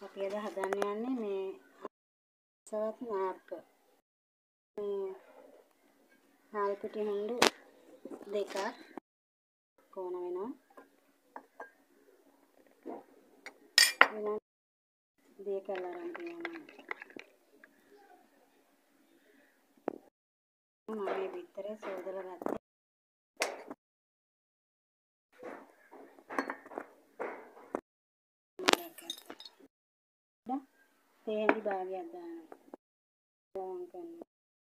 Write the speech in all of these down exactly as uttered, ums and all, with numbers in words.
අපි අද හදන්න යන්නේ මේ සවත් නාර්ක මේ හාල් පිටි හුඬු දෙකක් කොන වෙනවා. වෙන දෙක අරන් තියනවා. මම මේ විතරේ සෝදලා ගත්තා. තේන්දි භාගයක් දානවා. ගාම් කරනවා.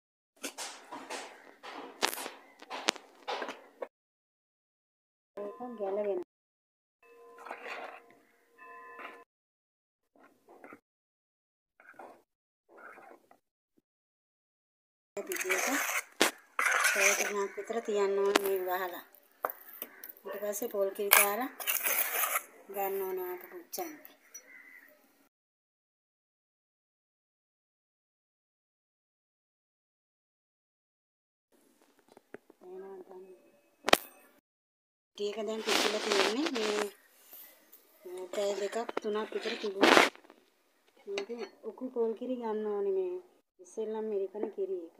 ඒක ගැලවෙනවා. පිටියක පැය තුනක් විතර තියන්න ඕනේ මේ වහලා. ඊට පස්සේ පොල් කිරි දාලා ගන්න ඕනේ ආපහු පුච්චන්න. ටික දැන් පිටිලා තියෙන්නේ මේ පැය දෙකක් තුනක් විතර තිබුණා. මේක උකු පොල් කිරි ගන්න ඕනේ මේ ඉස්සෙල්ලම මෙරිකන කිරි එක.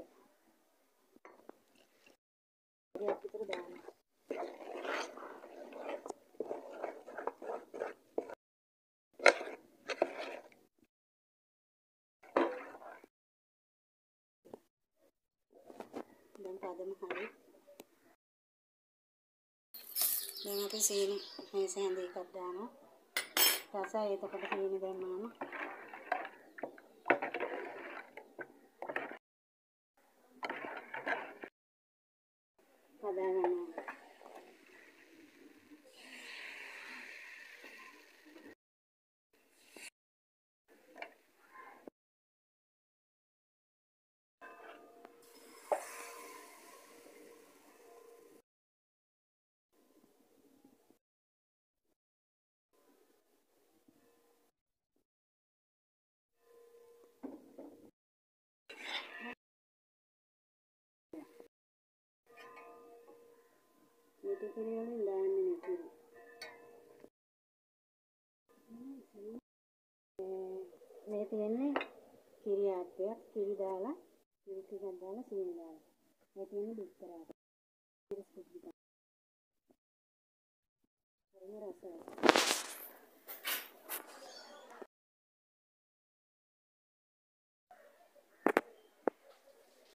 ඒක විතර දාන්න. දැන් පදම හරි. දැන් අපි සීනි මේ සෑඳ එකක් දානවා. රසය එතකොට සීනි දැම්මාම හදා ගන්නවා. මේක කිරියලින් දාන්නේ නැතිව. මේ තියෙන්නේ කිරි ආප්පයක් කිරි දාලා කිරි ටිකක් දාලා සීනි දාලා. මේ තියෙන්නේ බිස්තරාට. කිරි ස්පුඩ් ටික. හරිම රසයි.